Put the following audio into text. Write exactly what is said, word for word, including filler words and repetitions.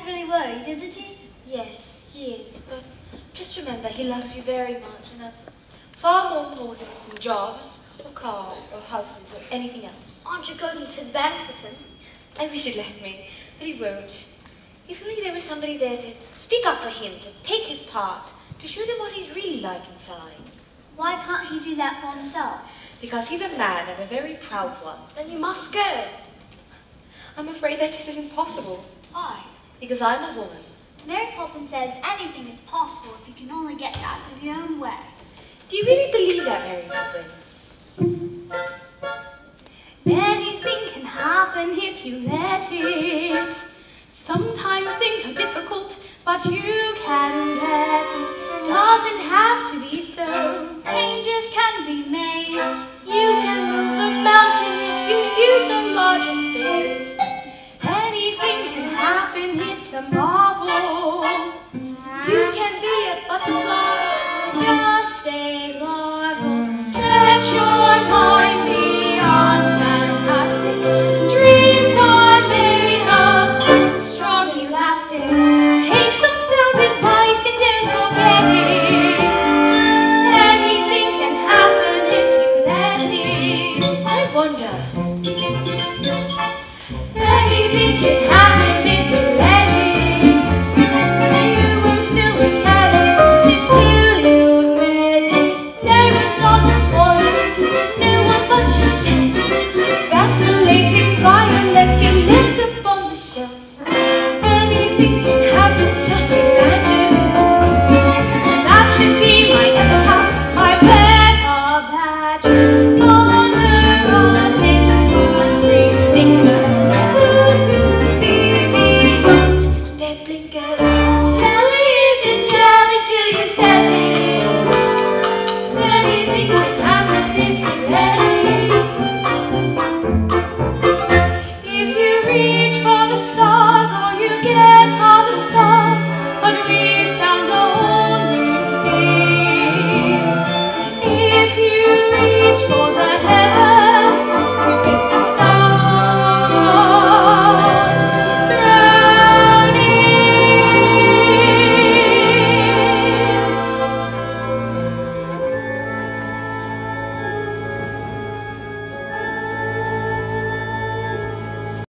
dreadfully worried, isn't he? Yes, he is, but just remember he loves you very much, and that's far more important than jobs, or cars, or houses, or anything else. Aren't you going to the bank with him? I wish he'd let me, but he won't. If only there was somebody there to speak up for him, to take his part, to show them what he's really like inside. Why can't he do that for himself? Because he's a man, and a very proud one. Then you must go. I'm afraid that just isn't possible. Why? Because I'm a woman. Mary Poppins says anything is possible if you can only get out of your own way. Do you really believe that, Mary Poppins? Anything can happen if you let it. Sometimes things are difficult, but you can let it. Doesn't have to be so. Changes can be made. You can move a mountain if you use a larger spade. Anything can happen, it's a marvel. You can be a butterfly, just a larval. Stretch your mind beyond fantastic. Dreams are made of strong elastic. Take some sound advice and don't forget it. Anything can happen if you let it. I wonder. Anything can happen.